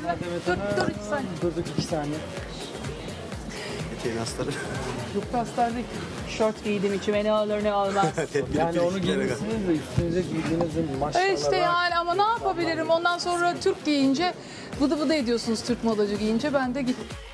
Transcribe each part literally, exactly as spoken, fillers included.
ver. Dur, dur iki saniye. Durduk iki saniye. Eteğin astarı. Yok hastane şort giydim içime ne alır ne almaz. Yani onu giymişsiniz de üstünüze giydiğinizin maşallah. E işte yani ama ne yapabilirim? Ondan sonra Türk giyince vıdı vıdı ediyorsunuz Türk modacı giyince ben de git.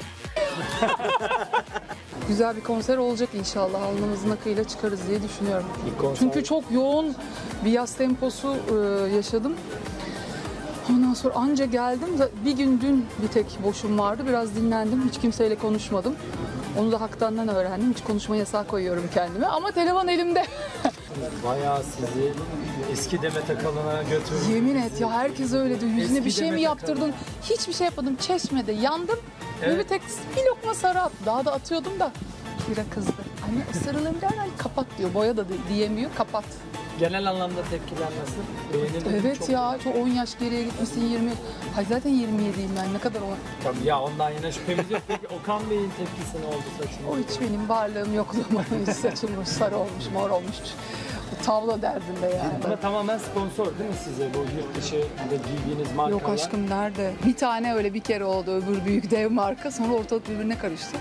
Güzel bir konser olacak inşallah. Alnımızın akıyla çıkarız diye düşünüyorum. Çünkü çok yoğun bir yaz temposu e, yaşadım. Ondan sonra anca geldim. Bir gün dün bir tek boşum vardı. Biraz dinlendim. Hiç kimseyle konuşmadım. Onu da Haktan'dan öğrendim. Hiç konuşma yasağı koyuyorum kendime. Ama telefon elimde. Bayağı sizi eski Demet Akalın'a götürdü. Yemin et ya herkes öyle diyor. Yüzüne Eski bir şey mi Demet yaptırdın? Hiçbir şey yapmadım. Çeşmede yandım. Evet. Ve bir tek bir lokma sarı attı. Daha da atıyordum da. Bira kızdı. Anne ısırılır derler kapat diyor. Boya da diyemiyor kapat. Genel anlamda tepkiler nasıl? Beğenildi mi? Evet Çok- ya çok on yaş geriye gitmişsin yirmi. Hay zaten yirmi yediyim ben ne kadar o. Tabii ya ondan yine şüphemiz yok. Peki Okan Bey'in tepkisi ne oldu saçına? O hiç benim varlığım yokluğum. Hiç saçılmış sarı olmuş mor olmuş. Tavla derdinde yani. Ama tamamen sponsor değil mi size bu yurt dışında giydiğiniz markalar? Yok aşkım nerede? Bir tane öyle bir kere oldu öbür büyük dev marka sonra ortalık birbirine karıştı.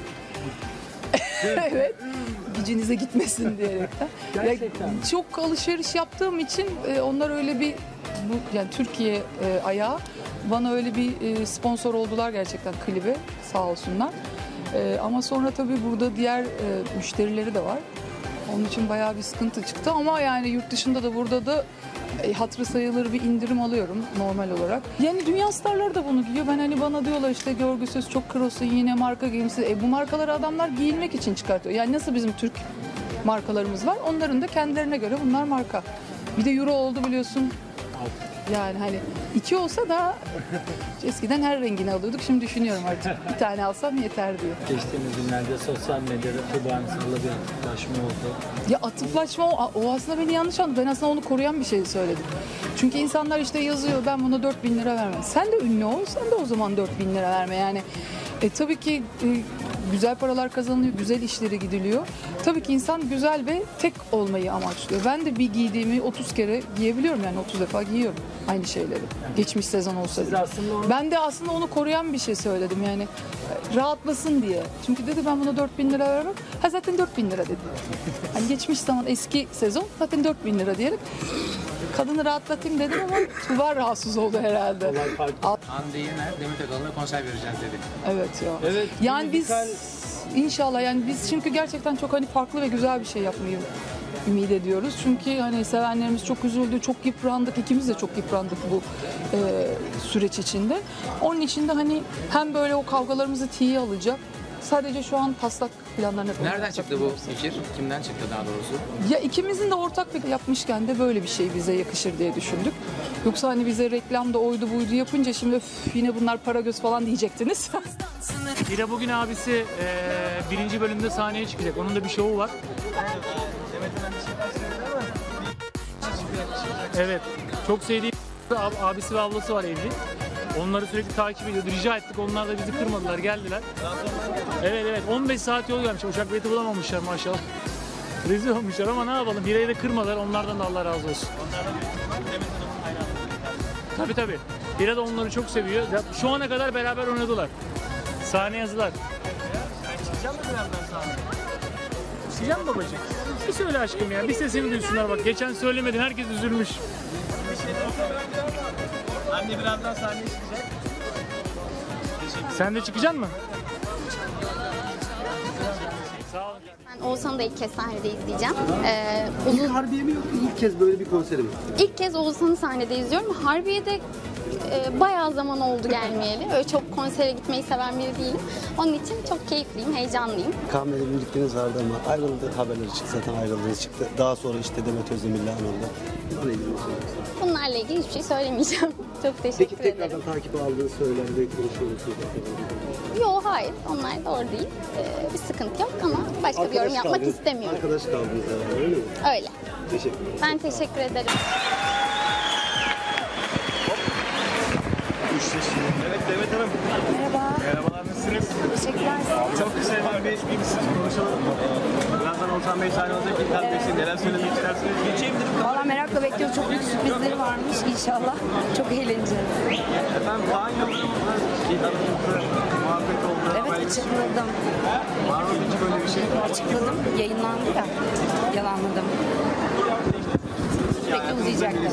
Evet. Gücünüze gitmesin diyerekten. Gerçekten. Ya, çok alışveriş yaptığım için e, onlar öyle bir bu yani Türkiye e, ayağı bana öyle bir e, sponsor oldular gerçekten klibe sağ olsunlar. E, ama sonra tabii burada diğer e, müşterileri de var. Onun için bayağı bir sıkıntı çıktı ama yani yurt dışında da burada da e, hatırı sayılır bir indirim alıyorum normal olarak. Yani dünya starları da bunu giyiyor. Ben hani bana diyorlar işte görgüsüz çok krosu yine marka giyimsiz. E, bu markaları adamlar giyinmek için çıkartıyor. Yani nasıl bizim Türk markalarımız var. Onların da kendilerine göre bunlar marka. Bir de euro oldu biliyorsun. Yani hani iki olsa da eskiden her rengini alıyorduk. Şimdi düşünüyorum artık bir tane alsam yeter diyor. Geçtiğimiz günlerde sosyal medyada Tuğba Ansal'la bir atıflaşma oldu. Ya atıflaşma o, o aslında beni yanlış anladı. Ben aslında onu koruyan bir şey söyledim. Çünkü insanlar işte yazıyor ben buna dört bin lira vermem. Sen de ünlü ol sen de o zaman dört bin lira verme yani. E, tabii ki e, güzel paralar kazanılıyor, güzel işlere gidiliyor. Tabii ki insan güzel ve tek olmayı amaçlıyor. Ben de bir giydiğimi otuz kere giyebiliyorum yani otuz defa giyiyorum aynı şeyleri. Geçmiş sezon olsa Siz bile. aslında onu- Ben de aslında onu koruyan bir şey söyledim yani e, rahatlasın diye. Çünkü dedi ben buna dört bin lira vermem. Ha zaten dört bin lira dedi. Hani geçmiş zaman eski sezon zaten dört bin lira diyerek kadını rahatlatayım dedim ama Tuğba rahatsız oldu herhalde. Olay farklı. Al- Hande Yener, Demet Akalın'a konser vereceğiz dedi. Evet ya. Evet, Yani biz müzikal- inşallah yani biz çünkü gerçekten çok hani farklı ve güzel bir şey yapmayı ümit ediyoruz. Çünkü hani sevenlerimiz çok üzüldü, çok yıprandık. İkimiz de çok yıprandık bu e, süreç içinde. Onun için de hani hem böyle o kavgalarımızı tiye alacak. Sadece şu an taslak planlarını yapıyoruz. Nereden çıktı bu fikir? Kimden çıktı daha doğrusu? Ya ikimizin de ortak bir yapmışken de böyle bir şey bize yakışır diye düşündük. Yoksa hani bize reklamda oydu buydu yapınca şimdi öf, yine bunlar para göz falan diyecektiniz. Hira bugün abisi e, birinci bölümde sahneye çıkacak. Onun da bir şovu var. Evet. Çok sevdiği ab- abisi ve ablası var evli. Onları sürekli takip ediyordu. Rica ettik. Onlar da bizi kırmadılar. Geldiler. Evet evet. on beş saat yol gelmiş. Uçak bileti bulamamışlar maşallah. Rezil olmuşlar ama ne yapalım. Hira'yı da kırmadılar. Onlardan da Allah razı olsun. Tabii tabii. Hira da onları çok seviyor. Ya, şu ana kadar beraber oynadılar. Sahne yazılar. Çıkacağım mı birazdan sahneye? Çıkacağım babacığım. Bir söyle aşkım ya. Bir sesini duysunlar bak. Geçen söylemedin. Herkes üzülmüş. Anne birazdan sahneye çıkacak. Sen de çıkacaksın mı? Sağ olun. Ben Oğuzhan'ı da ilk kez sahnede izleyeceğim. Ee, uzun, Harbiye mi yoksa ilk kez böyle bir konsere mi? ilk kez Oğuzhan'ı sahnede izliyorum. Harbiye'de e, bayağı zaman oldu gelmeyeli. Öyle çok konsere gitmeyi seven biri değilim. Onun için çok keyifliyim, heyecanlıyım. Kaan Bey'le birlikteliğiniz vardı ama ayrıldı haberleri çıktı zaten ayrıldığınız çıktı. Daha sonra işte Demet Özdemir'le anıldı. Bununla ilgili bir şey yok. Bunlarla ilgili hiçbir şey söylemeyeceğim. Çok teşekkür Peki ederim. tekrardan takip aldığınız söylendi, konuşuyor musunuz? Yok hayır, onlar doğru değil. Ee, bir sıkıntı yok ama başka bir yorum Arkadaş yapmak kaldınız- istemiyorum. Arkadaş kaldınız herhalde öyle mi? Öyle. Teşekkür ederim. Ben teşekkür ederim. Evet Demet Hanım. Merhaba. Merhabalar, nasılsınız? Teşekkürler. Çok kısa hemen bir, bir misiniz konuşalım. Birazdan Oltan Bey sahne olacak. İlk evet. Beşi neler söylemek istersiniz? Geçeyim dedim. Valla merakla bekliyoruz. Çok büyük sürprizleri varmış inşallah. Çok eğleneceğiz. Efendim Kaan Yıldırım'la bir aranızda muhabbet oldu. Evet açıkladım. Var mı hiç böyle bir şey? Açıkladım. Yayınlandı ya. Yalanladım. Sürekli uzayacaklar.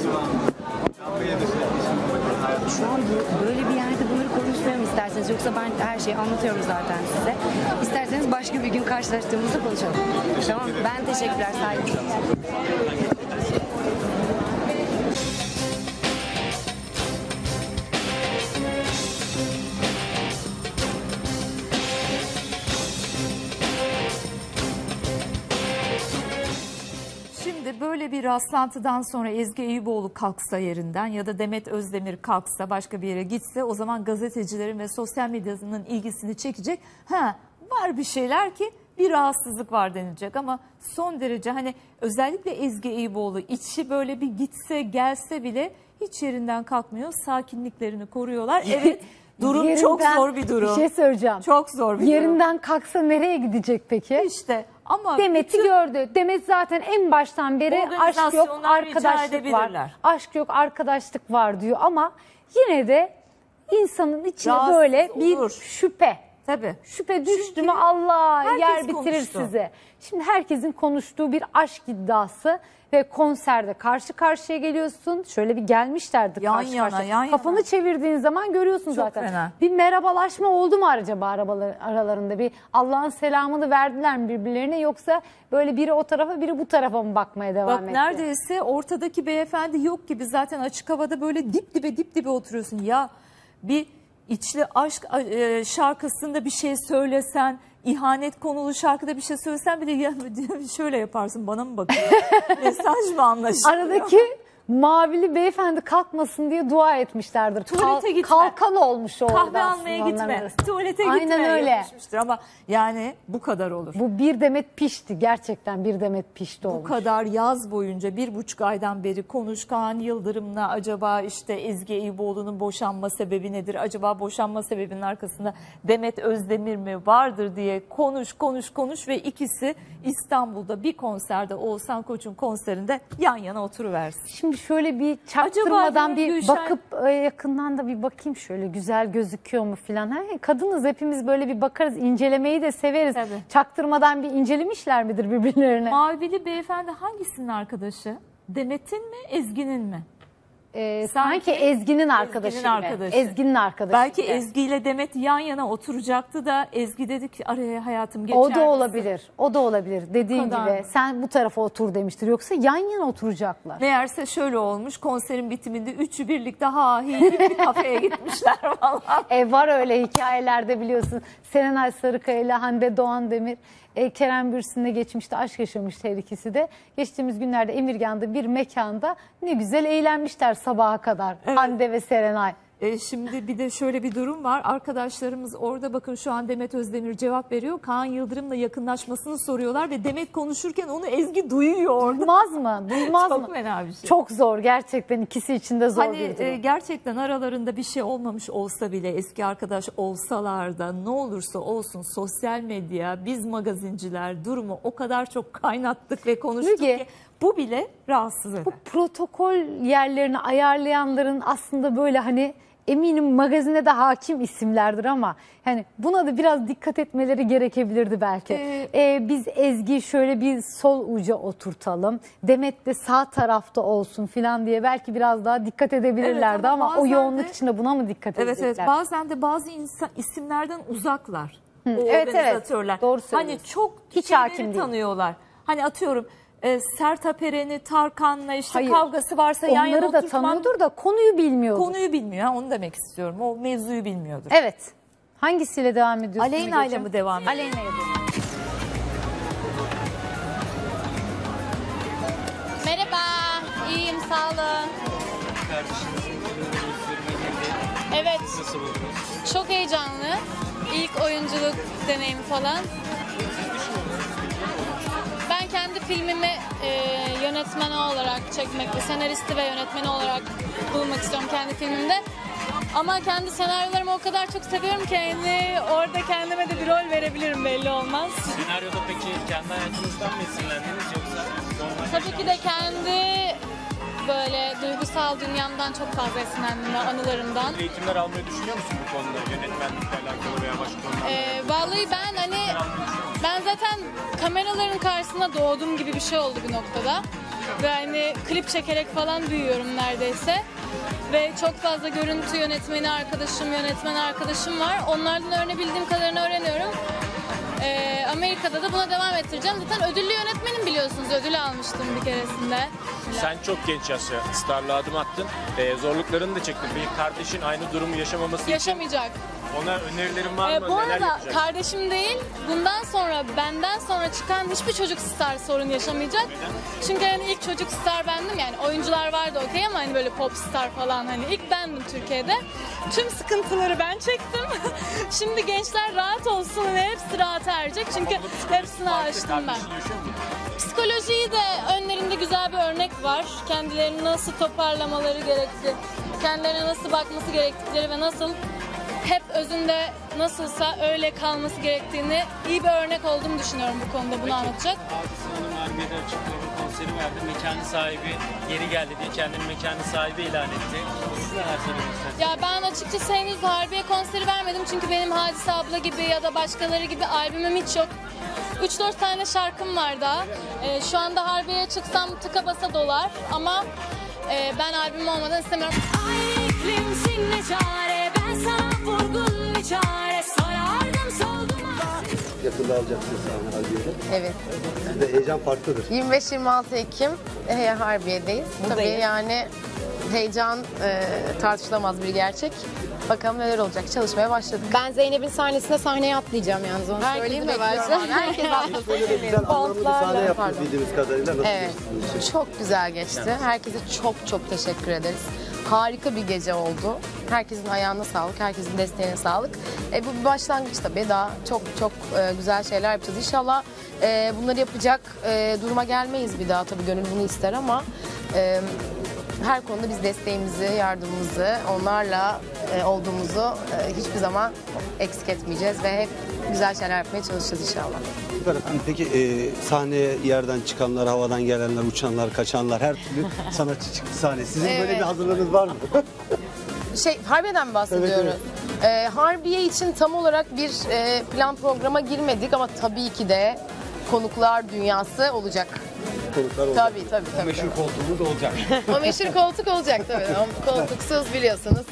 Şu an bu, böyle bir yerde bunları konuşmayalım isterseniz. Yoksa ben her şeyi anlatıyorum zaten size. İsterseniz başka bir gün karşılaştığımızda konuşalım. Tamam. Ben teşekkürler. Saygılar. Şimdi böyle bir rastlantıdan sonra Ezgi Eyüboğlu kalksa yerinden ya da Demet Özdemir kalksa başka bir yere gitse o zaman gazetecilerin ve sosyal medyanın ilgisini çekecek. Ha var bir şeyler ki bir rahatsızlık var denilecek ama son derece hani özellikle Ezgi Eyüboğlu içi böyle bir gitse gelse bile hiç yerinden kalkmıyor. Sakinliklerini koruyorlar. Evet durum Yerinden, çok zor bir durum. Bir şey söyleyeceğim. Çok zor bir Yerinden durum. kalksa nereye gidecek peki? İşte ama Demet'i bütün... gördü. Demet zaten en baştan beri aşk yok, Organizasyonlar rica arkadaşlık var. edebilirler. Aşk yok, arkadaşlık var diyor ama yine de insanın içine Rahatsız böyle bir olur. şüphe. Tabii. Şüphe düştü mü Allah herkes yer bitirir konuştu. sizi. Şimdi herkesin konuştuğu bir aşk iddiası ve konserde karşı karşıya geliyorsun. Şöyle bir gelmişlerdi Yan karşı yana, karşıya. yan yana. Kafanı çevirdiğin zaman görüyorsun Çok zaten. fena. Bir merhabalaşma oldu mu acaba arabalar, aralarında? Bir Allah'ın selamını verdiler mi birbirlerine yoksa böyle biri o tarafa biri bu tarafa mı bakmaya devam Bak etti? neredeyse ortadaki beyefendi yok gibi zaten açık havada böyle dip dibe dip dibe oturuyorsun. Ya bir içli aşk e, şarkısında bir şey söylesen, ihanet konulu şarkıda bir şey söylesen bile ya, şöyle yaparsın bana mı bakıyorsun? Mesaj mı anlaşılıyor? Aradaki mavili beyefendi kalkmasın diye dua etmişlerdir. Tuvalete gitme. Kalkan olmuş orada Kahve aslında almaya onların gitme. arasında. Tuvalete Aynen gitme. öyle. Yapmıştır ama yani bu kadar olur. Bu bir demet pişti. Gerçekten bir demet pişti olmuş. Bu kadar yaz boyunca bir buçuk aydan beri konuş Kaan Yıldırım'la acaba işte Ezgi Eyüboğlu'nun boşanma sebebi nedir? Acaba boşanma sebebinin arkasında Demet Özdemir mi vardır diye konuş konuş konuş ve ikisi İstanbul'da bir konserde Oğuzhan Koç'un konserinde yan yana oturuversin. Şimdi şöyle bir çaktırmadan Acaba bir Gülşen... bakıp e, yakından da bir bakayım şöyle güzel gözüküyor mu filan. Ha, kadınız hepimiz böyle bir bakarız, incelemeyi de severiz. Tabii. Çaktırmadan bir incelemişler midir birbirlerine? Mavili beyefendi hangisinin arkadaşı? Demet'in mi Ezgi'nin mi? Ee, Sanki sanki Ezgi'nin arkadaşı. Ezgi'nin gibi. arkadaşı. Ezgi'nin arkadaşı. Belki gibi. Ezgi ile Demet yan yana oturacaktı da Ezgi dedi ki araya hayatım geçer O da misin? olabilir. O da olabilir. Dediğin kadar gibi mı? sen bu tarafa otur demiştir. Yoksa yan yana oturacaklar. Meğerse şöyle olmuş konserin bitiminde üçü birlikte ha hi hi bir kafeye gitmişler falan. E var öyle hikayelerde biliyorsun. Serenay Sarıkaya ile Hande Doğan Demir e, Kerem Bürsin'le geçmişte aşk yaşamıştı her ikisi de. Geçtiğimiz günlerde Emirgan'da bir mekanda ne güzel eğlenmişler sabaha kadar. Evet. Hande ve Serenay. E şimdi bir de şöyle bir durum var. Arkadaşlarımız orada bakın şu an Demet Özdemir cevap veriyor. Kaan Yıldırım'la yakınlaşmasını soruyorlar ve Demet konuşurken onu Ezgi duyuyor orada. Duymaz mı? Duymaz Çok mı? fena bir şey. Çok zor gerçekten ikisi için de zor Hani bir durum. e, gerçekten aralarında bir şey olmamış olsa bile eski arkadaş olsalar da ne olursa olsun sosyal medya biz magazinciler durumu o kadar çok kaynattık ve konuştuk Müge, ki bu bile rahatsız eder. Bu protokol yerlerini ayarlayanların aslında böyle hani eminim magazine de hakim isimlerdir ama yani buna da biraz dikkat etmeleri gerekebilirdi belki. Ee, Ee, biz Ezgi şöyle bir sol uca oturtalım. Demet de sağ tarafta olsun falan diye belki biraz daha dikkat edebilirlerdi Evet, ama ama, o bazen yoğunluk de- içinde buna mı dikkat Evet edecekler? evet bazen de bazı insan isimlerden uzaklar. O evet, evet. organizatörler. Doğru Hani söylüyorsun. çok Hiç şeyleri hakim değil. tanıyorlar. Hani atıyorum e, Sertab Eren'i Tarkan'la işte Hayır, kavgası varsa yan yana Onları da oturtman tanıyordur da konuyu bilmiyordur. konuyu bilmiyor. Ha, onu demek istiyorum. O mevzuyu bilmiyordur. Evet. Hangisiyle devam ediyorsun? Aleyna ile Mügeciğim? mi devam ediyor? Aleyna'ya devam. Merhaba, iyiyim sağ olun. Evet, çok heyecanlı. İlk oyunculuk deneyimi falan. Ben kendi filmimi e, yönetmeni olarak çekmek ve senaristi ve yönetmeni olarak bulunmak istiyorum kendi filmimde. Ama kendi senaryolarımı o kadar çok seviyorum ki yani orada kendime de bir rol verebilirim, belli olmaz. Senaryoda peki kendi hayatınızdan mı esinlendiniz yoksa normal? Tabii ki de kendi böyle duygusal dünyamdan çok fazla esinlendim ve anılarımdan. Eğitimler almayı düşünüyor musun bu konuda? Yönetmenlikle alakalı veya başka konularla? Ee, vallahi ben hani ben zaten kameraların karşısında doğduğum gibi bir şey oldu bir noktada. Ve hani klip çekerek falan büyüyorum neredeyse. Ve çok fazla görüntü yönetmeni arkadaşım, yönetmen arkadaşım var. Onlardan öğrenebildiğim kadarını öğreniyorum. Ee, Amerika'da da buna devam ettireceğim. Zaten ödüllü yönetmenim, biliyorsunuz. Ödül almıştım bir keresinde. Sen çok genç yaşta starlığa adım attın. Ee, zorluklarını da çektin. Bir kardeşin aynı durumu yaşamaması Yaşamayacak. için ona önerilerin var mı? Ee, bu Neler arada yapacak? kardeşim değil, bundan sonra benden sonra çıkan hiçbir çocuk star sorun yaşamayacak. Neden? Çünkü hani ilk çocuk star bendim, yani oyuncular vardı okey ama hani böyle pop star falan, hani ilk bendim Türkiye'de. Tüm sıkıntıları ben çektim. Şimdi gençler rahat olsun, hani hepsi rahat erecek çünkü hepsini açtım ben. Psikolojiyi de önlerinde güzel bir örnek var. Kendilerini nasıl toparlamaları gerektiği, kendilerine nasıl bakması gerektikleri ve nasıl hep özünde nasılsa öyle kalması gerektiğini iyi bir örnek olduğumu düşünüyorum bu konuda, bunu anlatacak. Hadise Hanım Harbiye'de açıklama konseri verdi. Mekanı sahibi geri geldi diye kendini mekanı sahibi ilan etti. Siz neler söylemek istersiniz? Ya ben açıkçası henüz Harbiye konseri vermedim çünkü benim Hadise abla gibi ya da başkaları gibi albümüm hiç yok. üç dört tane şarkım var daha. Ee, şu anda Harbiye'ye çıksam tıka basa dolar ama e, ben albüm olmadan istemiyorum. Ay iklimsin ne çare, ben sana vurgun bir çare, sarardım soldum. Yakında alacaksınız sahne Harbiye'de. Evet. Sizde heyecan farklıdır. yirmi beş yirmi altı Ekim e, Harbiye'deyiz. Tabii yani heyecan e, tartışılamaz bir gerçek. Bakalım neler olacak. Çalışmaya başladık. Ben Zeynep'in sahnesinde sahneye atlayacağım yalnız, onu Herkesi söyleyeyim mi bekliyorum ben? abi. Herkes atlasın. Böyle de güzel anlamlı bir sahne yaptık bildiğimiz kadarıyla. Nasıl Evet. geçti? Çok güzel geçti. Herkese çok çok teşekkür ederiz. Harika bir gece oldu. Herkesin ayağına sağlık, herkesin desteğine sağlık. E, bu bir başlangıç tabii. Daha çok çok e, güzel şeyler yapacağız. İnşallah e, bunları yapacak e, duruma gelmeyiz bir daha. Tabii gönül bunu ister ama e, her konuda biz desteğimizi, yardımımızı, onlarla e, olduğumuzu e, hiçbir zaman eksik etmeyeceğiz ve hep güzel şeyler yapmaya çalışacağız inşallah. Süper efendim. Peki e, sahneye yerden çıkanlar, havadan gelenler, uçanlar, kaçanlar her türlü sanatçı çıktı sahneye. Sizin böyle Evet. bir hazırlığınız var mı? Şey, Harbiye'den mi bahsediyoruz? Evet, Ee, Harbiye için tam olarak bir e, plan programa girmedik ama tabii ki de konuklar dünyası olacak. Konuklar olacak. Tabii tabii tabii. Meşhur koltuğumuz da olacak. O meşhur koltuk olacak tabii. O koltuksuz biliyorsunuz.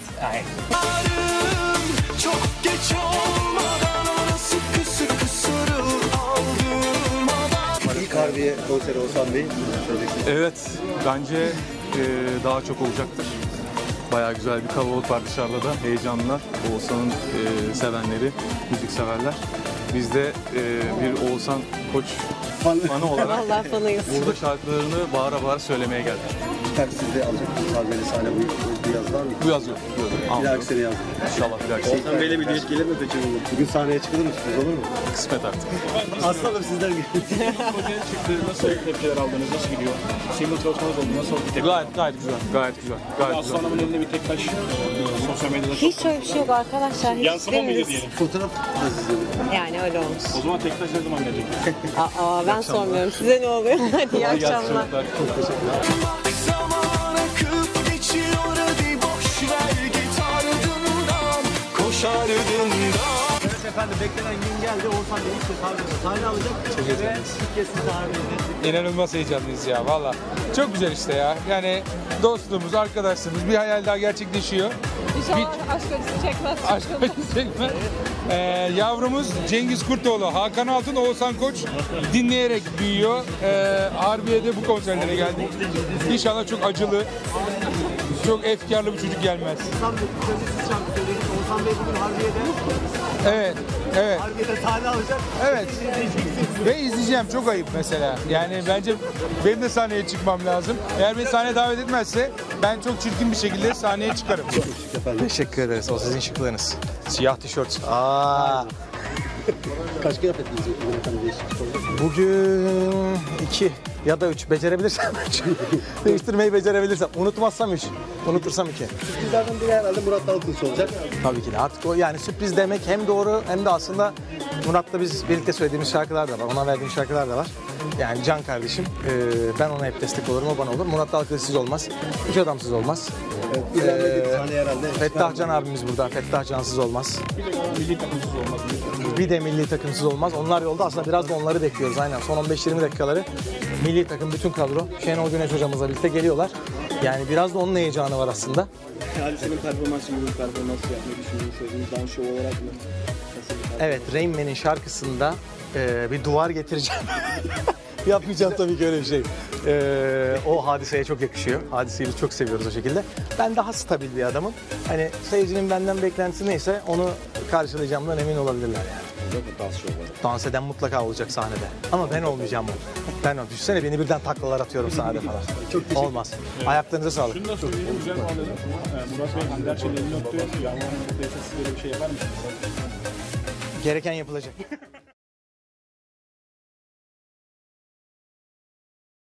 Çok geç olmadan ona sıkı sıkı sarıl, aldırmadan. İlk Harbiye konseri Oğuzhan Bey. Evet, bence e, daha çok olacaktır. Bayağı güzel bir kalabalık var dışarıda da. Heyecanlılar. Oğuzhan'ın e, sevenleri, müzik severler. Biz de e, bir Oğuzhan Koç fanı olarak Vallahi fanıyız. burada şarkılarını bağıra bağıra söylemeye geldik. Gitar siz de alacaksınız Harbiye'de sahne bu, bu yaz var mı? Bu yaz yok. Bu yaz yok. Bir dahaki sene yazın. İnşallah bir dahaki sene. Oğuzhan Bey'le bir düet gelir mi peki? Bugün sahneye çıkılır mı? Sürpriz olur mu? Kısmet artık. Aslanım sizden gelin. Projenin çıktığı nasıl tepkiler aldınız? Nasıl gidiyor? Single çalışmanız oldu. Nasıl oldu? Gayet gayet güzel. Gayet güzel. Gayet Aslı güzel. Hanım'ın elinde bir tek taş e, sosyal medyada çok. Hiç öyle bir şey yok arkadaşlar. Hiç Yansıma mıydı demiyoruz. diyelim? Fotoğraf da sizin. Yani öyle olmuş. O zaman tek taş ne zaman gelecek? Aa, ben sormuyorum. Size ne oluyor? Hadi iyi akşamlar. Çok teşekkürler. Zaman akıp geçiyor, hadi boş ver git ardından, koş ardından. Evet efendim, beklenen gün geldi. Oğuzhan Bey ilk kez Harbiye'de sahne alacak. Ve ilk kez sizi Harbiye'de. İnanılmaz heyecanlıyız ya valla. Çok güzel işte ya. Yani dostluğumuz, arkadaşlığımız bir hayal daha gerçekleşiyor. İnşallah aşk acısı çekmez. Aşk acısı çekme. Ee, yavrumuz Cengiz Kurtoğlu, Hakan Altun, Oğuzhan Koç dinleyerek büyüyor. Ee, Harbiye'de bu konserlere geldik. İnşallah çok acılı, çok efkarlı bir çocuk gelmez. Oğuzhan Bey, siz şarkı söylediniz. Oğuzhan Bey bugün Harbiye'de. Evet, evet. Harbiye'de sahne alacak. Evet. Ve izleyeceğim, çok ayıp mesela. Yani bence benim de sahneye çıkmam lazım. Eğer beni sahneye davet etmezse ben çok çirkin bir şekilde sahneye çıkarım. Efendim. Teşekkür ederiz. O sizin şıklığınız. Siyah tişört. Aa. Kaç kıyafetiniz bugün efendim değişiklik oldu? Bugün iki ya da üç. Becerebilirsem üç. Değiştirmeyi becerebilirsem. Unutmazsam üç. Unutursam iki. Sürprizlerden biri herhalde Murat Dalkılıç olacak. Tabii ki de. Artık o yani sürpriz demek hem doğru hem de aslında Murat'la biz birlikte söylediğimiz şarkılar da var. Ona verdiğim şarkılar da var. Yani Can kardeşim. Ee, ben ona hep destek olurum. O bana olur. Murat Dalkılıçsız olmaz. Üç adamsız olmaz. Evet, ilerledik Ee, sahneye herhalde. Fettah Can abimiz burada. Fettah Cansız olmaz. Milli takımsız olmaz. Bir de milli takımsız olmaz. Onlar yolda, aslında biraz da onları bekliyoruz aynen. Son on beş yirmi dakikaları milli takım bütün kadro Şenol Güneş hocamızla birlikte geliyorlar. Yani biraz da onun heyecanı var aslında. Hadise'nin performansı gibi bir performans yapmayı düşündüğünü söylediniz. Dans show olarak mı? Evet, Rain Man'in şarkısında e, bir duvar getireceğim. Yapmayacağım tabii ki öyle bir şey. E, o Hadise'ye çok yakışıyor. Hadise'yi biz çok seviyoruz o şekilde. Ben daha stabil bir adamım. Hani seyircinin benden beklentisi neyse onu karşılayacağımdan emin olabilirler yani. Dans eden mutlaka olacak sahnede. Ama ben olmayacağım o. Ben o. Düşünsene beni birden taklalar atıyorum sahnede falan. Çok olmaz. Ayaklarınıza sağlık. Şunu da söyleyeyim. Güzel bağladım. Murat Bey, Hande Erçel'in elini öptü. Yağmur Hanım'da böyle bir şey yapar mısınız? Gereken yapılacak.